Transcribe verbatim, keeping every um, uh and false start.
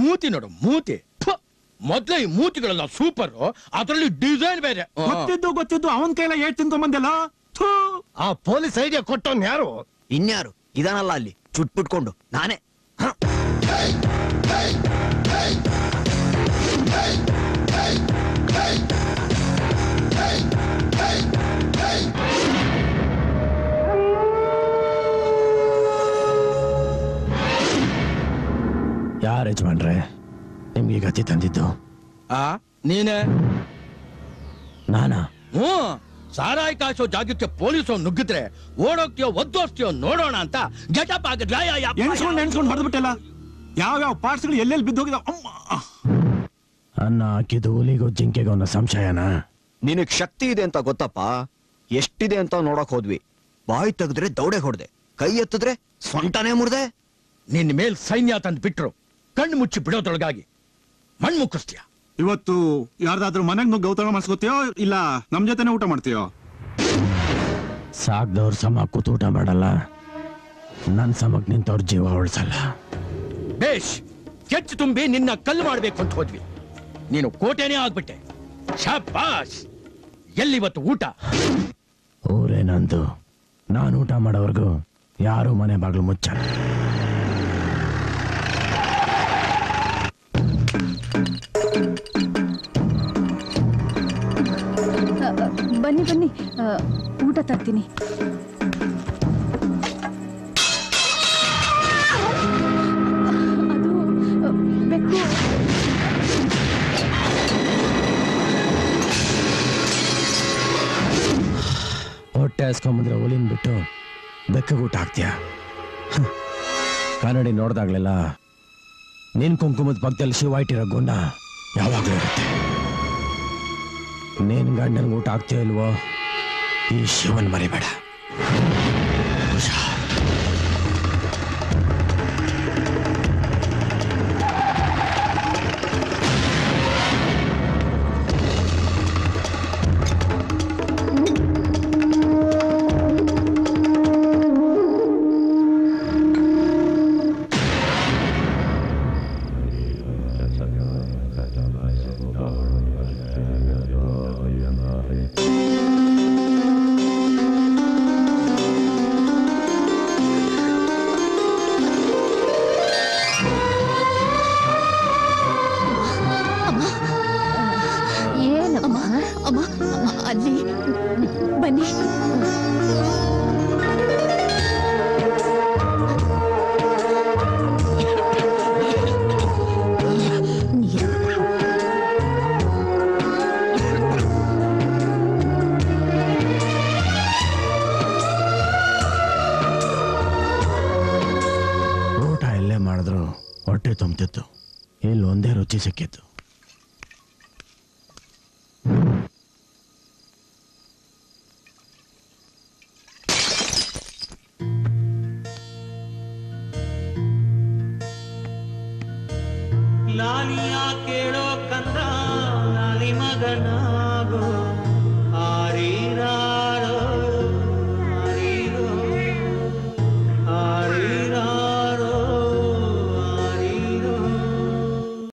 ಮೂತಿ ನೋಡು ಮೂತಿ ಮೊದ್ಲೇ ಈ ಮೂತಿಗಳೆಲ್ಲ ಸೂಪರ್ ಅದರಲ್ಲಿ ಡಿಸೈನ್ ಬೇರೆ ಗೊತ್ತಿದ್ದು ಗೊತ್ತಿದ್ದು ಅವನ್ ಕೈಲ ಏಟ್ ತಿನ್ಕೊಂಬಂದೆಲ್ಲ ಆ ಪೊಲೀಸ್ ಐಡಿಯಾ ಕೊಟ್ಟವನ್ ಯಾರು ಇನ್ಯಾರು ಇದಾನಲ್ಲ ಅಲ್ಲಿ ಚುಟ್ಬಿಟ್ಕೊಂಡು ನಾನೇ ಯಾರ ಯಜಮಾನ್ರೆ ನಿಮ್ಗೆ ಗತಿ ತಂದಿದ್ದು ಆ ನೀನೆ ನಾನಾ ಹ್ಮ್ ಸಾರಾಯಿ ಕಾಸೋ ಜಾಗಕ್ಕೆ ಪೊಲೀಸು ನುಗ್ಗಿದ್ರೆ ಓಡೋಗ್ತೀಯೋ ಒದ್ದೋಗ್ತೀಯೋ ನೋಡೋಣ ಅಂತ ಗೆಟಪ್ ಆಗಿದ್ರೆ ಎಣ್ಸ್ಕೊಂಡು ಎಣ್ಸ್ಕೊಂಡು ಹೊಡೆದ್ಬಿಟ್ಟಲ್ಲ ಯಾವ ಯಾವ ಪಾರ್ಟ್ಸ್ಗಳು ಎಲ್ಲೆಲ್ಲಿ ಬಿದ್ದೋಗಿದಾವ ಅನ್ನ ಹಾಕಿದ್ದು ಹುಲಿಗೂ ಜಿಂಕೆಗೂ ಅನ್ನೋ ಸಂಶಯನ ನಿನಗ್ ಶಕ್ತಿ ಇದೆ ಅಂತ ಗೊತ್ತಪ್ಪ ಎಷ್ಟಿದೆ ಅಂತ ನೋಡಕ್ ಹೋದ್ವಿ ಬಾಯಿ ತೆಗೆದ್ರೆ ದೌಡೆ ಹೊಡೆದೆ ಕೈ ಎತ್ತಿದ್ರೆ ಸೊಂಟನೇ ಮುರಿದೆ ನಿನ್ನ ಮೇಲ್ ಸೈನ್ಯ ತಂದು ಬಿಟ್ರು ಕಣ್ಣು ಮುಚ್ಚಿ ಬಿಡೋದ್ರೊಳಗಾಗಿ ಮಣ್ಣು ಮುಕ್ಕಿಸ್ತೀಯ ಇವತ್ತು ಯಾರ್ದಾದ್ರೂ ಮನೆಗ್ ನುಗ್ಗಿ ಔತಣ ಮಾಡಿಸ್ಕೋತೀಯೋ ಇಲ್ಲ ನಮ್ ಜೊತೆನೆ ಊಟ ಮಾಡ್ತೀಯೋ ಸಾಕ್ದವ್ರ ಸಮ ಕೂತು ಊಟ ಮಾಡಲ್ಲ ನನ್ ಸಮಕ್ ನಿಂತವ್ರ ಜೀವ ಉಳಿಸಲ್ಲ ಬೇಷ್ ಕೆಚ್ಚು ತುಂಬಿ ನಿನ್ನ ಕಲ್ಲು ಮಾಡ್ಬೇಕು ಅಂತ ಹೋದ್ವಿ ನೀನು ಕೋಟೆನೇ ಆಗ್ಬಿಟ್ಟೆ ಶಾಬಾಸ್ ಎಲ್ಲಿವತ್ತು ಊಟ ಊರೇ ನಂದು ನಾನು ಊಟ ಮಾಡೋವರೆಗೂ ಯಾರು ಮನೆ ಬಾಗ್ಲು ಮುಚ್ಚಲ್ಲ ಬನ್ನಿ ಬನ್ನಿ ಊಟ ತರ್ತೀನಿ ಅದು ಬೆಕ್ಕು ಹೊಟ್ಟೆ ಹಾಸ್ಕೊಂಬಂದ್ರೆ ಒಲಿನ್ ಬಿಟ್ಟು ಬೆಕ್ಕಗೆ ಊಟ ಹಾಕ್ತೀಯ ಕನ್ನಡಿ ನೋಡ್ದಾಗ್ಲೆಲ್ಲ ನಿನ್ ಕುಂಕುಮದ ಪಕ್ಕದಲ್ಲಿ ಶಿವ ಇಟ್ಟಿರೋ ಗುಣ ಯಾವಾಗ್ಲೂ ಇರುತ್ತೆ ನೀನ್ ಗಂಡನ್ಗೆ ಊಟ ಆಗ್ತೀಯ ಇಲ್ವೋ ಈ ಶಿವನ್ ಮರಿಬೇಡ ಹೊಟ್ಟೆ ತುಂಬ್ತಿತ್ತು ಇಲ್ಲಿ ಒಂದೇ ರುಚಿ ಸಿಕ್ಕಿತ್ತು ಲಾಲಿಯಾ ಕೇಳೋ ಕಂದ ಲಾಲಿ ಮಗನ